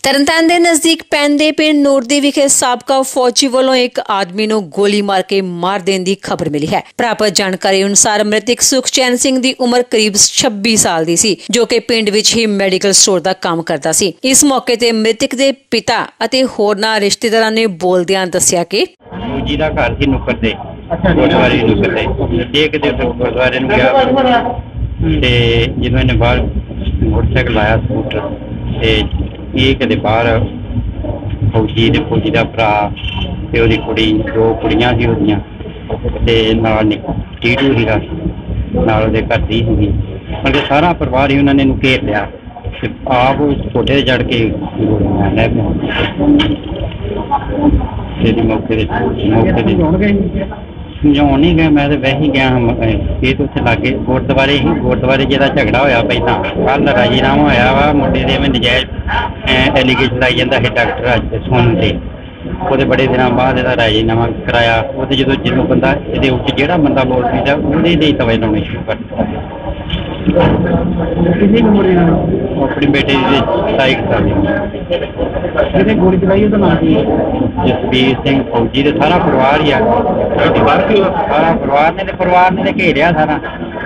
ਤਰਨਤਾਰਨ ਦੇ ਨਜ਼ਦੀਕ ਪੈਂਦੇ ਪਿੰਡ ਨੂਰਦੀ ਵਿਖੇ ਸਾਬਕਾ ਫੌਜੀ ਵੱਲੋਂ ਇੱਕ ਆਦਮੀ ਨੂੰ ਗੋਲੀ ਮਾਰ ਕੇ ਮਾਰ ਦੇਣ ਦੀ ਖਬਰ ਮਿਲੀ ਹੈ। ਪ੍ਰਾਪਤ ਜਾਣਕਾਰੀ ਅਨੁਸਾਰ ਮ੍ਰਿਤਕ ਸੁਖਚੈਨ ਸਿੰਘ ਦੀ ਉਮਰ ਕਰੀਬ 26 ਸਾਲ ਦੀ ਸੀ, ਜੋ ਕਿ ਪਿੰਡ ਵਿੱਚ ਹੀ ਮੈਡੀਕਲ ਸਟੋਰ ਦਾ ਕੰਮ ਕਰਦਾ ਸੀ। ਇਸ ਮੌਕੇ ਤੇ ਮ੍ਰਿਤਕ ਦੇ ਪਿਤਾ ਅਤੇ ਹੋਰਨਾਂ ਰਿਸ਼ਤੇਦਾਰਾਂ ਨੇ ਬੋਲਦਿਆਂ ਦੱਸਿਆ ਕਿ ਫੌਜੀ ਦਾ ਘਰ ਸੀ ਨੁੱਕਰ ਤੇ, ਗੁਰਦੁਆਰੇ ਨੁੱਕਰ ਤੇ ਇੱਕ ਦੇ ਗੁਰਦੁਆਰੇ ਨੂੰ ਗਿਆ ਤੇ ਜਦੋਂ ਇਹਨੇ ਬਾਹਰ ਮੋਟਰਸਾਈਕਲ ਲਾਇਆ ਸਕੂਟਰ ਤੇ ਇਹ ਕਦੇ ਬਾਹਰ ਫੌਜੀ ਦਾ ਭਰਾ ਤੇ ਉਹਦੀ ਕੁੜੀ, ਦੋ ਕੁੜੀਆਂ ਸੀ ਉਹਦੀਆਂ ਤੇ ਨਾਲ ਟੀਟੂ ਸੀਗਾ ਨਾਲ ਉਹਦੇ ਘਰ ਦੀ ਸੀਗੀ, ਮਤਲਬ ਸਾਰਾ ਪਰਿਵਾਰ ਹੀ ਉਹਨਾਂ ਨੇ ਇਹਨੂੰ ਘੇਰ ਲਿਆ ਤੇ ਆਪ ਕੋਠੇ ਤੇ ਚੜ੍ਹ ਕੇ ਗੋਲੀਆਂ ਲੈ ਪਿਆ ਤੇ ਮੌਕੇ ਤੇ ਸਮਝਾਉਣ ਨਹੀਂ ਗਿਆ। ਮੈਂ ਤਾਂ ਵੈਸੇ ਹੀ ਗਿਆ ਇਹ ਤਾਂ ਉੱਥੇ ਲਾਗੇ ਗੁਰਦੁਆਰੇ ਜਿਹਦਾ ਝਗੜਾ ਹੋਇਆ ਪਹਿਲਾਂ ਕੱਲ੍ਹ ਰਾਜੀਨਾਮਾ ਹੋਇਆ ਵਾ ਮੁੰਡੇ ਦੇ ਐਵੇਂ ਨਜਾਇਜ਼ ਐਲੀਗੇਸ਼ਨ ਲਾਈ ਜਾਂਦਾ ਹੈ ਡਾਕਟਰ ਅੱਜ ਸੁਣ ਤੇ ਉਹਦੇ ਬੜੇ ਦਿਨਾਂ ਬਾਅਦ ਇਹਦਾ ਰਾਜੀਨਾਮਾ ਕਰਾਇਆ। ਉਹਦੇ ਜਦੋਂ ਬੰਦਾ ਇਹਦੇ ਉੱਤੇ ਜਿਹੜਾ ਬੰਦਾ ਬੋਲ ਪੀਦਾ ਉਹਦੇ ਦੇ ਤਵੇ ਲਾਉਣੇ ਸ਼ੁਰੂ ਕਰ ਦਿੱਤਾ। ਆਪਣੀ ਬੇਟੇ ਦੀ 27 ਸਾਲ ਦੀ ਗੋਲੀ ਚਲਾਈ ਉਹਦਾ ਨਾਮ ਕੀ? ਜਸਵੀਰ ਸਿੰਘ ਫੌਜੀ ਦੇ ਸਾਰਾ ਪਰਿਵਾਰ ਹੀ ਆ, ਸਾਰਾ ਪਰਿਵਾਰ ਨੇ ਘੇਰਿਆ ਸਾਰਾ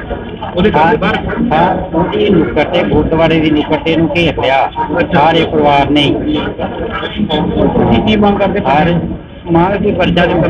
ਉਹਦੀ ਨੁੱਕਰ ਤੇ ਗੁਰਦੁਆਰੇ ਦੀ ਨੁੱਕਰ ਤੇ ਇਹਨੂੰ ਘੇਰ ਲਿਆ ਸਾਰੇ ਪਰਿਵਾਰ ਨੇ। ਕੀ ਮੰਗ ਕਰਦੇ? ਸਾਰੇ ਮੰਗ ਕੀ ਪਰਚਾ ਦੇ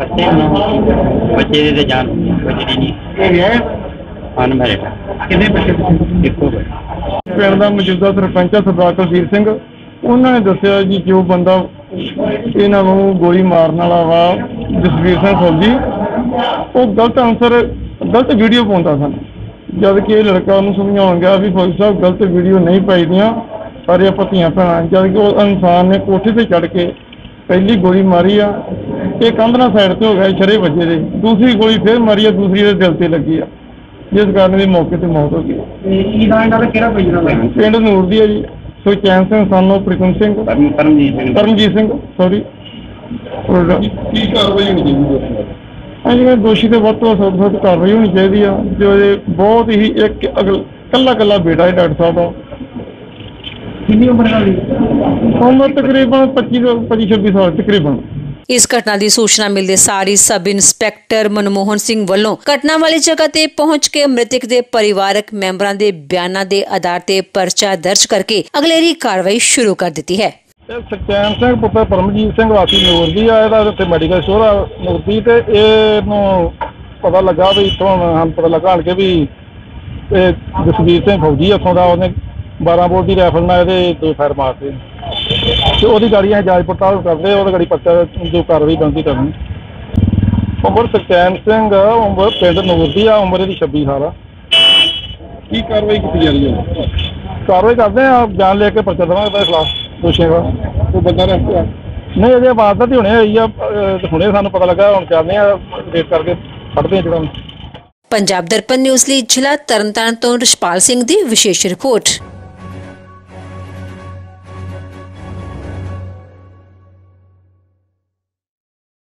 ਬੱਚੇ ਦੇ ਜਾਨ ਬਚਦੀ ਨਹੀਂ। ਅਨਮੈਰਿਡ ਕਿੰਨੇ ਬੱਚੇ? ਇੱਕੋ ਬੱਚਾ। ਪਿੰਡ ਦਾ ਮੌਜੂਦਾ ਸਰਪੰਚ ਸਰਦਾਰ ਕੁਲਦੀਪ ਸਿੰਘ ਉਹਨਾਂ ਨੇ ਦੱਸਿਆ ਜੀ ਜੋ ਬੰਦਾ ਇਹਨਾਂ ਨੂੰ ਗੋਲੀ ਮਾਰਨ ਵਾਲਾ ਵਾ ਜਸਵੀਰ ਸਿੰਘ ਫੌਜੀ, ਉਹ ਗਲਤ ਵੀਡੀਓ ਪਾਉਂਦਾ ਸਨ, ਜਦ ਕਿ ਇਹ ਲੜਕਾ ਉਹਨੂੰ ਸਮਝਾਉਣ ਗਿਆ ਵੀ ਫੌਜੀ ਸਾਹਿਬ ਗਲਤ ਵੀਡੀਓ ਨਹੀਂ ਪਾਈਦੀਆਂ, ਸਾਰੇ ਆਪਾਂ ਧੀਆਂ ਭੈਣਾਂ। ਜਦ ਕਿ ਉਹ ਇਨਸਾਨ ਨੇ ਕੋਠੇ ਤੇ ਚੜ੍ਹ ਕੇ ਪਹਿਲੀ ਗੋਲੀ ਮਾਰੀ ਆ, ਇਹ ਕੰਧ ਨਾਲ ਸਾਈਡ ਤੇ ਹੋ ਗਿਆ ਛਰੇ ਵੱਜੇ ਦੇ, ਦੂਸਰੀ ਗੋਲੀ ਫਿਰ ਮਾਰੀ ਆ, ਦੂਸਰੀ ਇਹਦੇ ਦਿਲ ਤੇ ਲੱਗੀ ਆ, ਜਿਸ ਕਾਰਨ ਇਹਦੀ ਮੌਕੇ ਤੇ ਮੌਤ ਹੋ ਗਈ। ਪਿੰਡ ਨੂਰਦੀ ਹੈ ਜੀ। ਸੁਖਚੈਨ ਸਿੰਘ ਸਾਨੂੰ ਪ੍ਰੀਤਮ ਸਿੰਘ ਪਰਮਜੀਤ ਸਿੰਘ ਸੌਰੀ। ਕੀ ਕਾਰਵਾਈ ਹੋਣੀ ਚਾਹੀਦੀ? ਹਾਂਜੀ, ਦੋਸ਼ੀ ਤੇ ਵੱਧ ਤੋਂ ਵੱਧ ਕਾਰਵਾਈ ਹੋਣੀ ਚਾਹੀਦੀ ਆ। ਜੋ ਇਹ ਬਹੁਤ ਹੀ ਇੱਕ ਕੱਲਾ ਬੇਟਾ ਹੈ ਡਾਕਟਰ ਸਾਹਿਬ ਦਾ। ਕਿੰਨੀ ਉਮਰ ਦਾ? ਉਮਰ ਤਕਰੀਬਨ 25-26 ਸਾਲ ਤਕਰੀਬਨ। ਇਸ ਘਟਨਾ ਦੀ ਸੂਚਨਾ ਮਿਲਦੇ ਸਾਰੀ ਸਬ ਇੰਸਪੈਕਟਰ ਮਨਮੋਹਨ ਸਿੰਘ ਵੱਲੋਂ ਘਟਨਾ ਵਾਲੀ ਜਗ੍ਹਾ ਤੇ ਪਹੁੰਚ ਕੇ ਮ੍ਰਿਤਕ ਦੇ ਪਰਿਵਾਰਕ ਮੈਂਬਰਾਂ ਦੇ ਬਿਆਨਾਂ ਦੇ ਆਧਾਰ ਤੇ ਪਰਚਾ ਦਰਜ ਕਰਕੇ ਅਗਲੇਰੀ ਕਾਰਵਾਈ ਸ਼ੁਰੂ ਕਰ ਦਿੱਤੀ ਹੈ। ਸੁਖਚੈਨ ਸਿੰਘ ਪੁੱਤਰ ਪਰਮਜੀਤ ਸਿੰਘ ਵਾਸੀ ਨੂਰਦੀ ਆ, ਇਹਦਾ ਇੱਥੇ ਮੈਡੀਕਲ ਸਟੋਰ ਆ ਨੂਰਦੀ ਤੇ ਇਹਨੂੰ ਪਤਾ ਲੱਗਾ ਵੀ ਇੱਥੋਂ ਸਾਨੂੰ ਪਤਾ ਲੱਗਾ ਕਿ ਵੀ ਇਹ ਜਸਵੀਰ ਸਿੰਘ ਫੌਜੀ ਇੱਥੋਂ ਦਾ, ਉਹਨੇ 12 ਬੋਰ ਦੀ ਰਾਈਫਲ ਨਾਲ ਇਹਦੇ 2 ਫਾਇਰ ਮਾਰਤੇ ਤੇ ਉਹਦੀ ਗਾੜੀ ਅਸੀਂ ਜਾਂਚ ਪੜਤਾਲ ਕਰਦੇ, ਉਹਦੀ ਗਾੜੀ ਪਰਚਾ ਜੋ ਕਾਰਵਾਈ ਬਣਦੀ ਕਰਨੀ। ਉਮਰ ਸੁਖਚੈਨ ਸਿੰਘ, ਉਮਰ ਪਿੰਡ ਨੂਰਦੀ ਆ, ਉਮਰ ਇਹਦੀ 26 ਸਾਲ ਆ। ਕੀ ਕਾਰਵਾਈ ਕੀਤੀ ਜਾ ਰਹੀ ਹੈ? ਕਾਰਵਾਈ ਕਰਦੇ ਆ, ਬਿਆਨ ਲੈ ਕੇ ਪਰਚਾ ਦੇਵਾਂਗੇ ਇਹਦੇ ਖਿਲਾਫ ਦੋਸ਼ੀਆਂ ਦਾ। ਉਹ ਬੰਦਾ ਨਹੀਂ ਅਜੇ ਵਾਰਦਾਤ ਹੀ ਹੁਣੇ ਹੋਈ ਆ, ਹੁਣੇ ਸਾਨੂੰ ਪਤਾ ਲੱਗਾ, ਹੁਣ ਚੱਲਦੇ ਆ ਰੇਟ ਕਰਕੇ ਫੜਦੇ ਆ ਜਿਹੜਾ। ਪੰਜਾਬ ਦਰਪਣ ਨਿਊਜ਼ ਲਈ ਜ਼ਿਲ੍ਹਾ ਤਰਨਤਾਰਨ ਤੋਂ ਰਸ਼ਪਾਲ ਸਿੰਘ ਦੀ ਵਿਸ਼ੇਸ਼ ਰਿਪੋਰਟ।